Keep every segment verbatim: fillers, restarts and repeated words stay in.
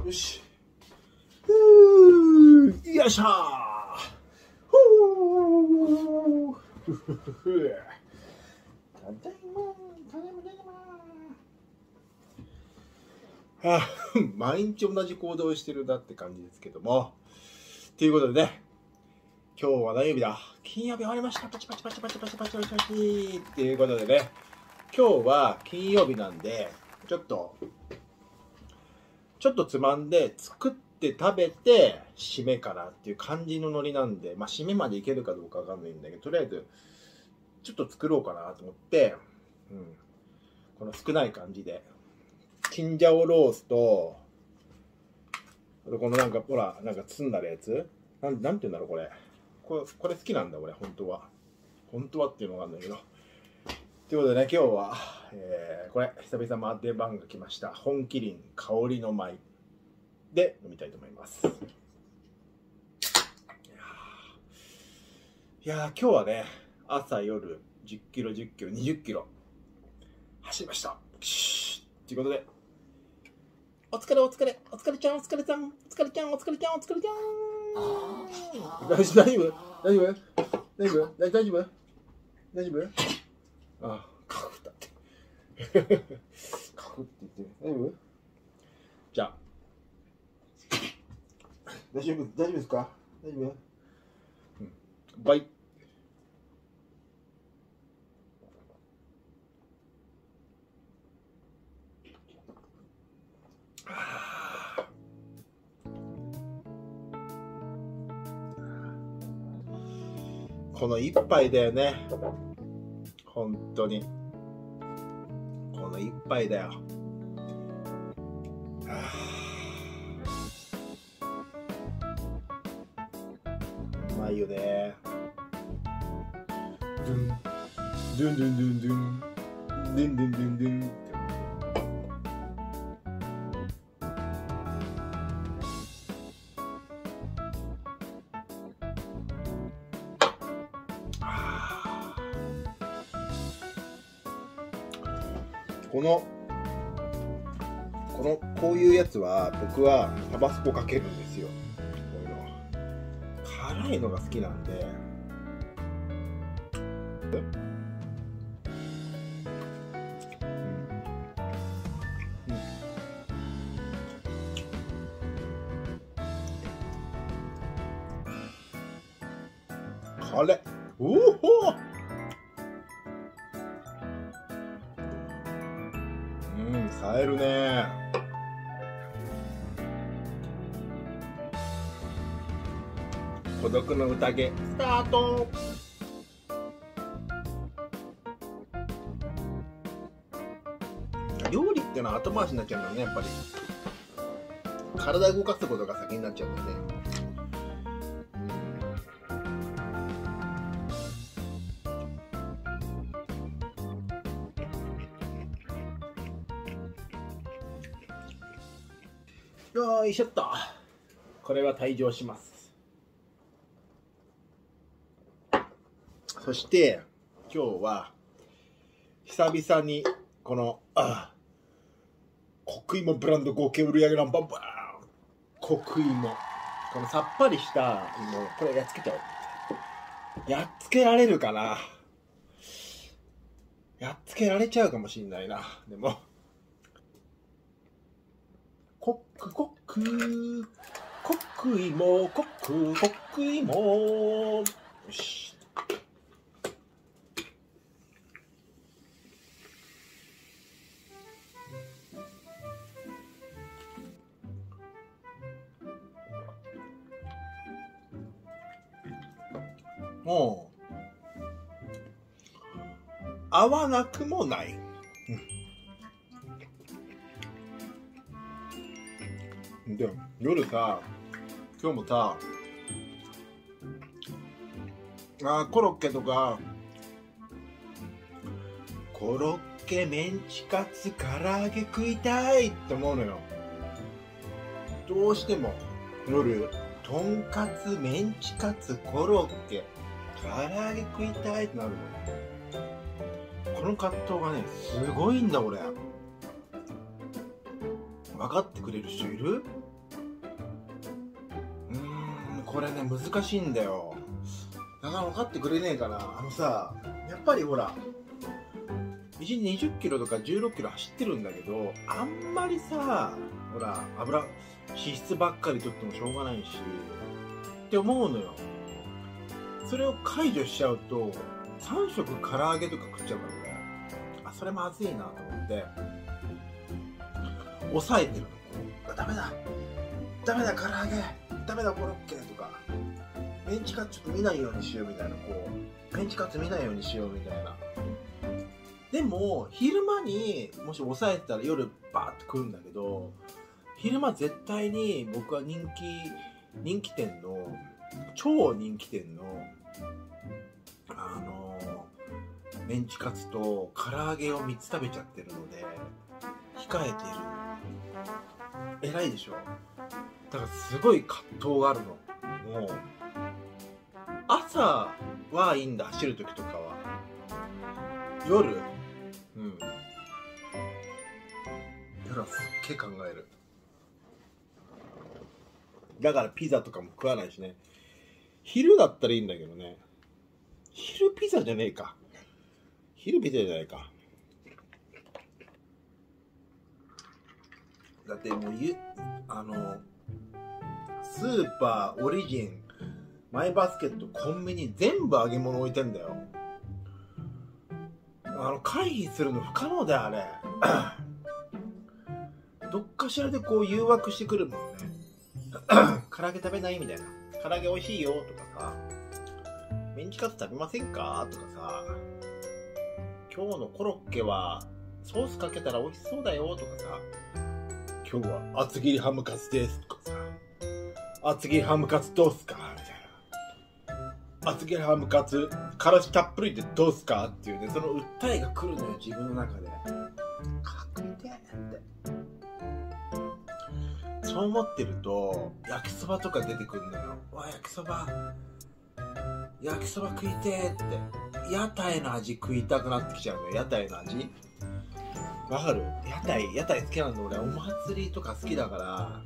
よし。ふー、よいしょー。ふー。ふふふふ。ただいま、ただいま、ただいま。あ、毎日同じ行動をしてるなって感じですけども。ということでね、今日は何曜日だ？金曜日終わりました。パチパチパチパチパチパチパチパチっていうことでね、今日は金曜日なんで、ちょっと、ちょっとつまんで作って食べて締めかなっていう感じのノリなんで、まあ締めまでいけるかどうかわかんないんだけど、とりあえずちょっと作ろうかなと思って、うん、この少ない感じでチンジャオロースと、このなんかほらなんか包んだやつ、なんなんていうんだろうこれ、これこれ好きなんだ俺本当は本当はっていうのがあるんだけど。ということでね、今日は、えー、これ久々ま出番が来ました本麒麟香りの舞で飲みたいと思います。いやー、いやー今日はね、朝夜じゅっキロじゅっキロにじゅっキロ走りました。ということで、お疲れお疲れお疲れちゃんお疲れちゃんお疲れちゃんお疲れちゃんお疲れちゃん。大丈夫大丈夫大丈夫大丈夫大丈夫大丈夫。ああ、カフだってカフって言って大丈夫。じゃあ大丈夫大丈夫ですか。大丈夫、うん、バイ。この一杯だよね、本当にこの一杯だよ。うまいよね。ドゥンドゥンドゥンドゥンドゥンドゥンドゥンドゥンドゥンドゥンって。このこのこういうやつは僕はタバスコかけるんですよ。こういうの辛いのが好きなんで。辛い。おお。うん、冴えるね。孤独の宴スタート。料理ってのは後回しになっちゃうんだよね、やっぱり。体動かすことが先になっちゃうんだよね。よいしょっと。これは退場します。そして今日は久々にこのあ黒芋ブランド合計売上ナンバーワン黒芋、このさっぱりした芋、これやっつけちゃおう。やっつけられるかな。やっつけられちゃうかもしんないな。でもコックコックコック芋コックコック芋。よし。もう合わなくもない、うん、で夜さ、今日もさあコロッケとかコロッケメンチカツ唐揚げ食いたいって思うのよ。どうしても夜とんかつメンチカツコロッケ唐揚げ食いたいってなるの。この葛藤がねすごいんだ俺。分かってくれる人いる？ これね難しいんだよ。なかなか分かってくれねえかな。あのさ、やっぱりほらいちにちにじゅっキロとかじゅうろっキロ走ってるんだけど、あんまりさ、ほら油脂質ばっかりとってもしょうがないしって思うのよ。それを解除しちゃうとさん食唐揚げとか食っちゃうからね、あ、それまずいなと思って抑えてるの。ダメだダメだ唐揚げダメだコロッケとか、メンチカツちょっと見ないようにしようみたいな、こうメンチカツ見ないようにしようみたいな。でも昼間にもし抑えてたら夜バーッと食うんだけど、昼間絶対に僕は人気人気店の超人気店のあのメンチカツと唐揚げをみっつ食べちゃってるので控えている。偉いでしょ。だからすごい葛藤があるの。もう朝はいいんだ、走る時とかは。夜うん夜はすっげえ考える。だからピザとかも食わないしね。昼だったらいいんだけどね。昼ピザじゃねえか。昼ピザじゃないか。だってもうゆあのスーパー、オリジン、マイバスケット、コンビニ全部揚げ物置いてんだよ。あの回避するの不可能だよあれ。どっかしらでこう誘惑してくるもんね。唐揚げ食べないみたいな。唐揚げ美味しいよとかさ、メンチカツ食べませんかとかさ、今日のコロッケはソースかけたら美味しそうだよとかさ、今日は厚切りハムカツですとかさ、厚切りハムカツどうすかみたいな。厚切りハムカツからしたっぷりでどうすかっていうね、その訴えが来るのよ自分の中で。かっこいいってってそう思ってると焼きそばとか出てくるのよ。わ、焼きそば焼きそば食いてーって、屋台の味食いたくなってきちゃうのよ。屋台の味わかる？屋台屋台好きなんだ俺。お祭りとか好きだから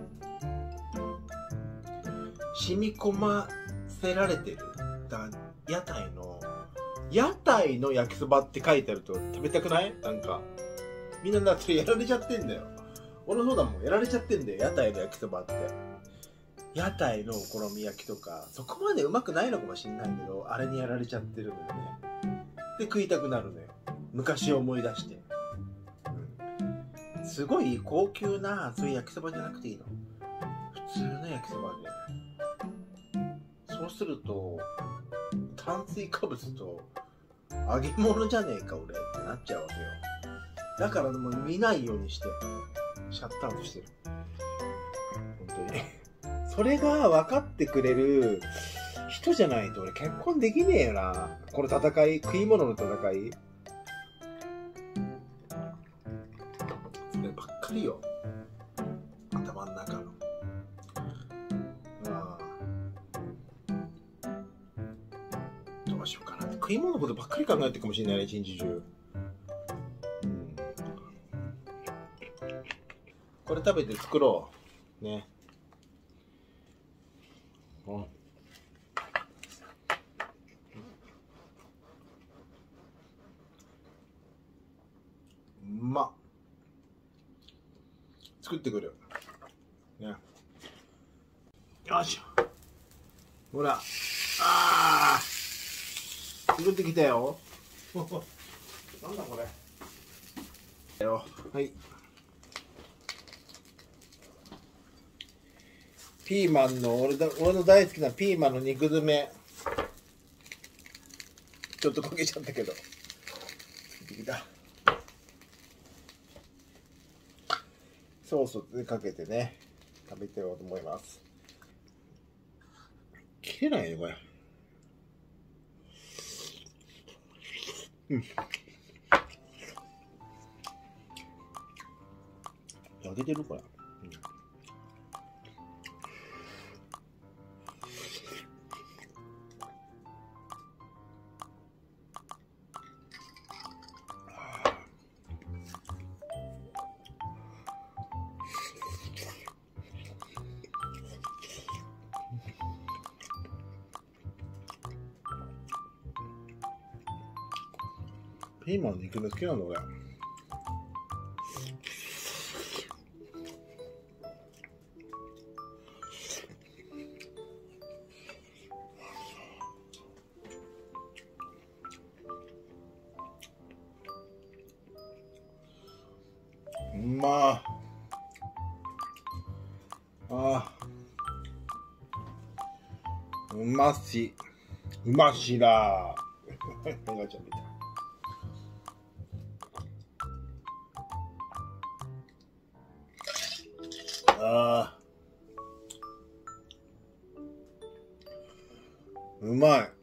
染み込ませられてる。だ屋台の屋台の焼きそばって書いてあると食べたくない？なんかみんなだってやられちゃってんだよ。俺そうだもん、やられちゃってんだよ屋台の焼きそばって。屋台のお好み焼きとかそこまでうまくないのかもしんないけど、あれにやられちゃってるのよね。で食いたくなるのよ、昔を思い出して、うん、すごい高級なそういう焼きそばじゃなくていいの、普通の焼きそばで。そうすると炭水化物と揚げ物じゃねえか俺ってなっちゃうわけよ。だからもう見ないようにしてシャットアウトしてる。本当にそれが分かってくれる人じゃないと俺結婚できねえよな。この戦い、食い物の戦い、そればっかりよ頭の中の。まあどうしようかなって、食い物のことばっかり考えてるかもしれないね一日中。これ食べて作ろうね。うん、うまっ。作ってくるね。よし、ほら、あー作ってきたよ。なんだこれよ。はい、ピーマンの 俺, だ俺の大好きなピーマンの肉詰め、ちょっと焦げちゃったけど作ってきた。ソースでかけてね食べてようと思います。切れないねこれ。うん、焼けてるこれ。 ピーマン肉の好きなんだ俺。うまー。あー、うまし、うましだー。おがちゃんみたい。あー、うまい。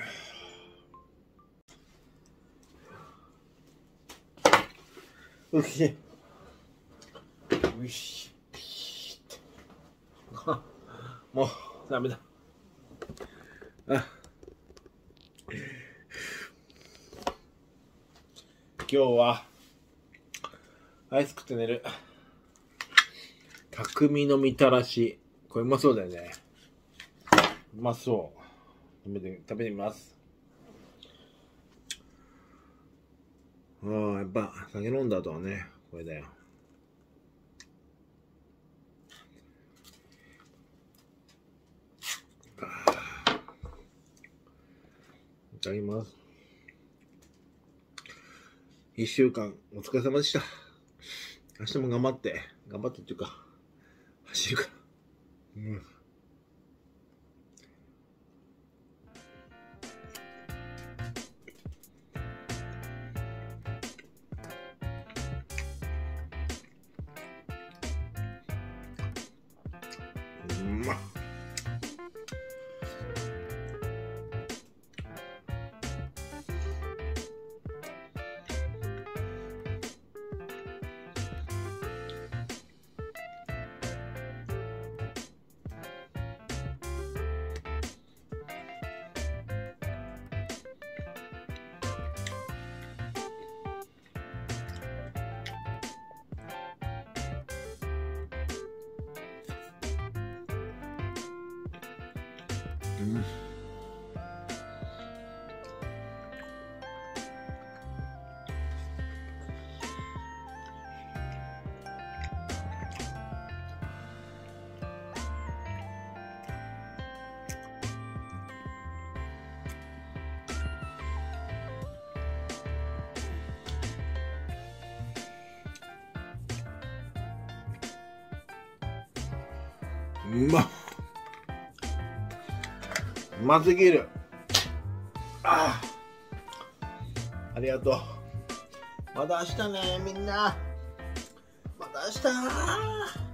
うし、うし、もうダメだ。あ、今日はアイス食って寝る。匠のみたらし、これうまそうだよね。うまそう。食べて食べてみます。ああ、やっぱ酒飲んだ後はね、これだよ。いただきます。一週間お疲れ様でした。明日も頑張って、頑張ってっていうか、走るから。うん。うまっ。うん。うまっ。うますぎる。ああ、ありがとう。また明日ね、みんな。また明日。